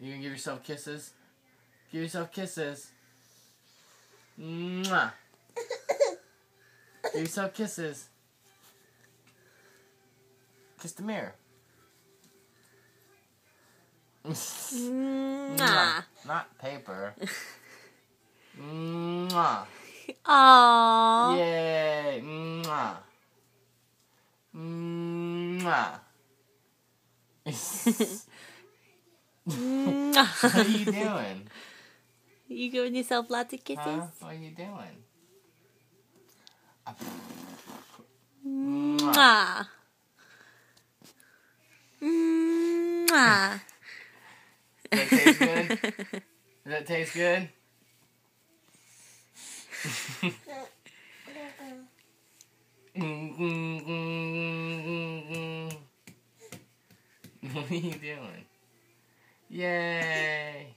You gonna give yourself kisses? Give yourself kisses. Mwah. Give yourself kisses. Kiss the mirror. Mwah. Not paper. Mwah. Aww. Yay. Mwah. Mwah. What are you doing? You giving yourself lots of kisses? Huh? What are you doing? Mwah. Mwah. Does that taste good? Does that taste good? What are you doing? Yay!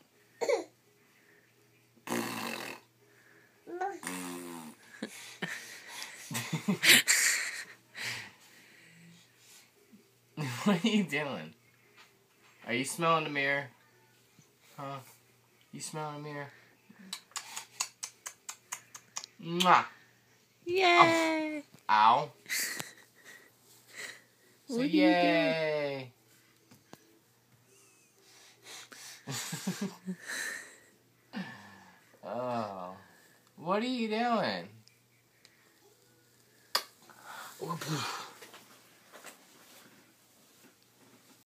What are you doing? Are you smelling the mirror? Huh? You smelling the mirror? Mwah! Yay! Ow! So What are you yay! Oh, what are you doing?